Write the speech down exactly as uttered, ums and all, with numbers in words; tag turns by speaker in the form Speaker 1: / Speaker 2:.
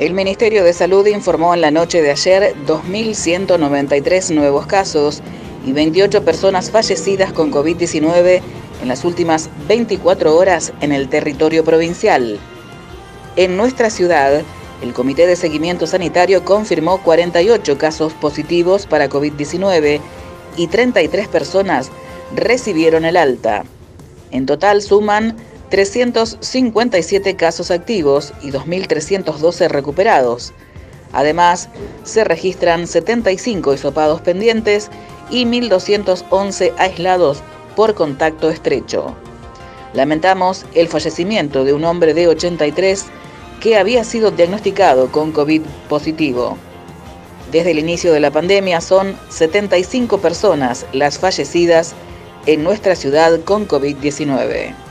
Speaker 1: El Ministerio de Salud informó en la noche de ayer dos mil ciento noventa y tres nuevos casos y veintiocho personas fallecidas con COVID diecinueve en las últimas veinticuatro horas en el territorio provincial. En nuestra ciudad, el Comité de Seguimiento Sanitario confirmó cuarenta y ocho casos positivos para COVID diecinueve y treinta y tres personas recibieron el alta. En total suman trescientos cincuenta y siete casos activos y dos mil trescientos doce recuperados. Además, se registran setenta y cinco hisopados pendientes y mil doscientos once aislados por contacto estrecho. Lamentamos el fallecimiento de un hombre de ochenta y tres que había sido diagnosticado con COVID positivo. Desde el inicio de la pandemia son setenta y cinco personas las fallecidas en nuestra ciudad con COVID diecinueve.